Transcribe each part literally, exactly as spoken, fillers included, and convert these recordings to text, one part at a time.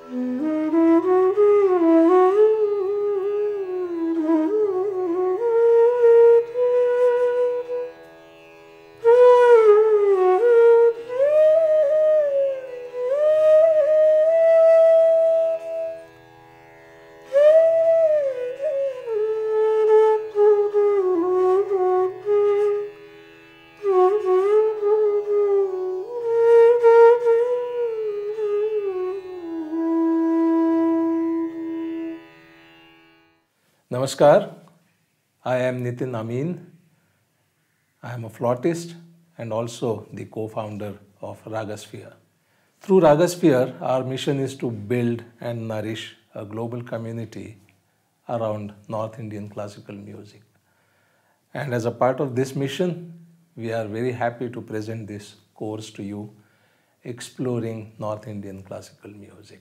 Namaskar, I am Nitin Amin. I am a flautist and also the co-founder of Ragasphere. Through Ragasphere, our mission is to build and nourish a global community around North Indian classical music. And as a part of this mission, we are very happy to present this course to you, Exploring North Indian Classical Music.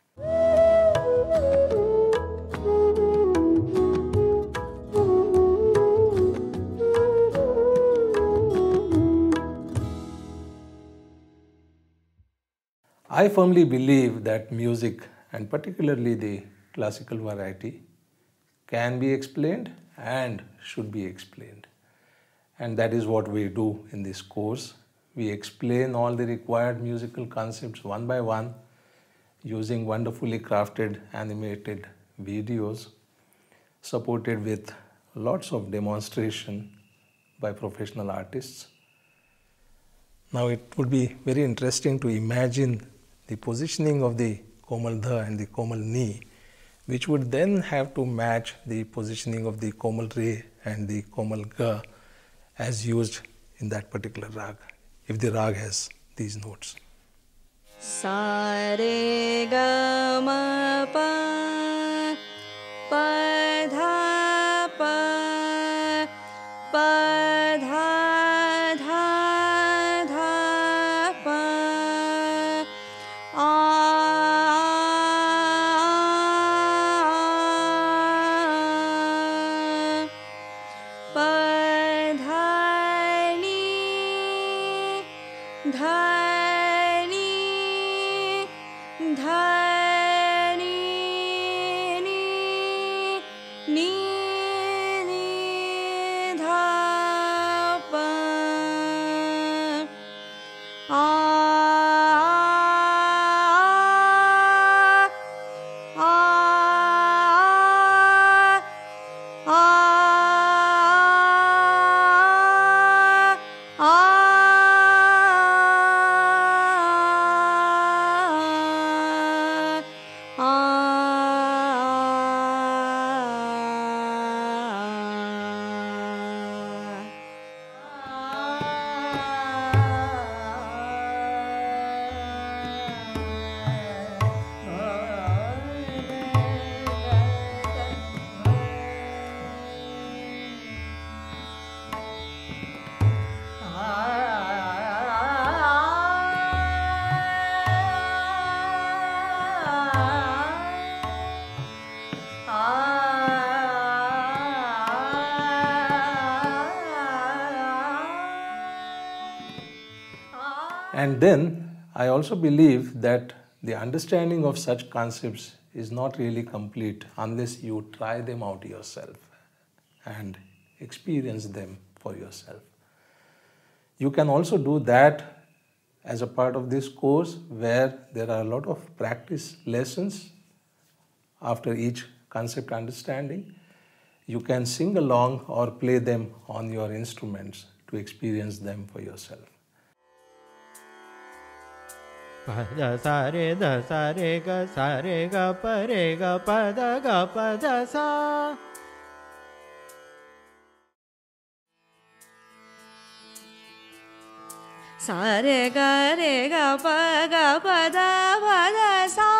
I firmly believe that music, and particularly the classical variety, can be explained and should be explained. And that is what we do in this course. We explain all the required musical concepts one by one using wonderfully crafted animated videos supported with lots of demonstration by professional artists. Now it would be very interesting to imagine the positioning of the Komal Dha and the Komal Ni, which would then have to match the positioning of the Komal Re and the Komal Ga as used in that particular rag, if the rag has these notes. Sa re ga ma pa pa dha pa pa dha dha dha pa a pa dha ni dha And then I also believe that the understanding of such concepts is not really complete unless you try them out yourself and experience them for yourself. You can also do that as a part of this course where there are a lot of practice lessons after each concept understanding. You can sing along or play them on your instruments to experience them for yourself. Da sa re da sa re ga sa re ga pa re ga pa da ga pa da sa. Sa re ga re ga pa ga pa da pa da sa.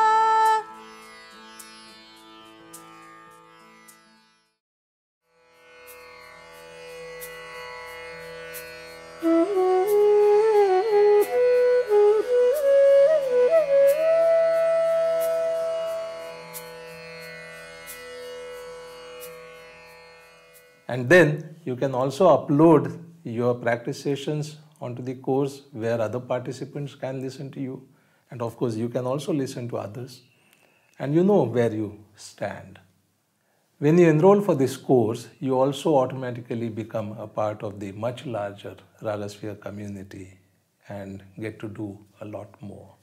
And then you can also upload your practice sessions onto the course where other participants can listen to you And of course, you can also listen to others, and you know where you stand. When you enroll for this course, you also automatically become a part of the much larger Ragasphere community and get to do a lot more.